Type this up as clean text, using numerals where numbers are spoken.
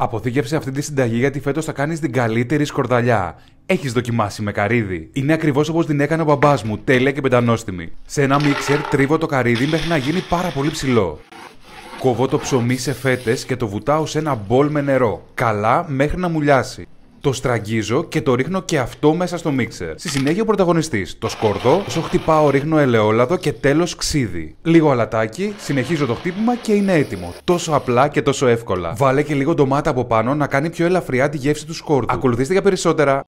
Αποθήκευσε αυτή τη συνταγή γιατί φέτος θα κάνεις την καλύτερη σκορδαλιά. Έχεις δοκιμάσει με καρύδι? Είναι ακριβώς όπως την έκανε ο μπαμπάς μου, τέλεια και πεντανόστιμη. Σε ένα μίξερ τρίβω το καρύδι μέχρι να γίνει πάρα πολύ ψηλό. Κόβω το ψωμί σε φέτες και το βουτάω σε ένα μπολ με νερό. Καλά μέχρι να μουλιάσει. Το στραγγίζω και το ρίχνω και αυτό μέσα στο μίξερ. Στη συνέχεια ο πρωταγωνιστής. Το σκορδό, όσο χτυπάω ρίχνω ελαιόλαδο και τέλος ξύδι. Λίγο αλατάκι, συνεχίζω το χτύπημα και είναι έτοιμο. Τόσο απλά και τόσο εύκολα. Βάλε και λίγο ντομάτα από πάνω να κάνει πιο ελαφριά τη γεύση του σκόρδου. Ακολουθήστε για περισσότερα.